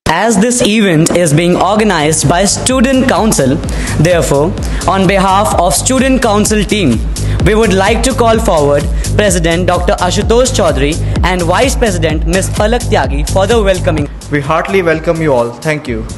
As this event is being organized by Student Council, therefore, on behalf of Student Council team, we would like to call forward President Dr. Ashutosh Chaudhary and Vice President Ms. Palak Tyagi for the welcoming. We heartily welcome you all. Thank you.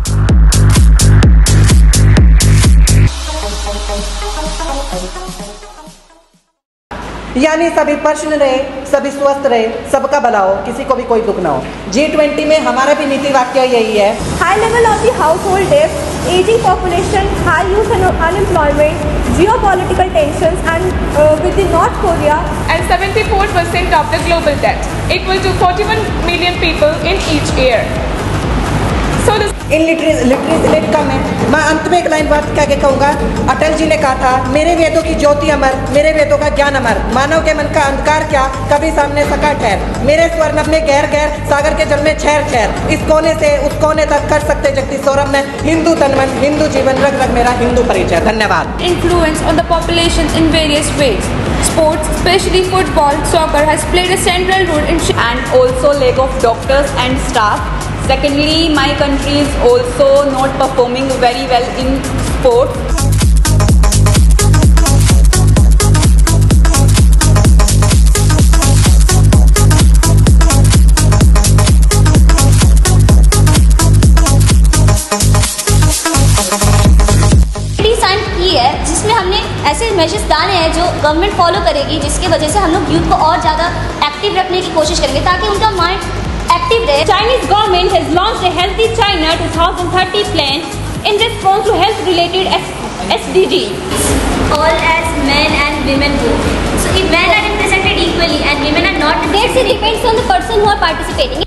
यानी सभी प्रश्न रहे, सभी स्वस्थ रहे, सबका भला हो, किसी को भी कोई दुख ना हो। G20 में हमारा भी नीति वाक्य यही है। High level of the household debt, aging population, high youth unemployment, geopolitical tensions, and with the North Korea, and 74% of the global debt, equal to 41 million people in each year. So this literacy rate कम है। मैं अंत में एक line बात क्या कहूँगा, अटल जी ने कहा था, मेरे वेदों की ज्योति अमर, मेरे वेदों का ज्ञान अमर, मानव के मन का अंधकार क्या कभी सामने सका ठहर, मेरे स्वर्ण में गहर गहर सागर के जल में छहर छहर, इस कोने से उस कोने तक कर सकते जगती सौरभ में हिंदू तन मन, हिंदू जीवन, रग रग मेरा हिंदू परिचय। धन्यवाद। Influence on the population in various ways. Sports, especially football, soccer, has played a central role in and also lack of doctors and staff. Secondly, my country is also not performing very well in sport. जिसमें हमने ऐसे measures डाले हैं जो government follow करेगी, जिसकी वजह से हम लोग यूथ को और ज़्यादा एक्टिव रखने की कोशिश करेंगे ताकि उनका माइंड एक्टिव रहे। Chinese government has launched a Healthy China 2030 plan in response to health-related SDGs. All as men and women both. So if men are represented equally and women are not, that depends on the person who are participating.